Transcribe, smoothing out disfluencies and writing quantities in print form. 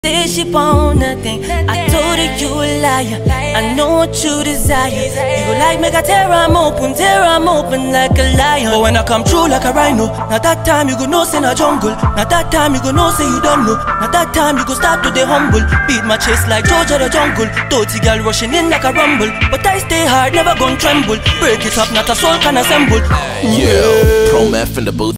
Say she want nothing. I told her you a liar. I know what you desire. You go like make I tear 'em open like a lion. But when I come through like a rhino, now that time you go know say na jungle. Now that time you go know say you don't know. Now that time you go start to the humble. Beat my chest like Georgia the jungle. Dirty girl rushing in like a rumble. But I stay hard, never gon' tremble. Break it up, not a soul can assemble. Yeah, Pro Meth in the booth.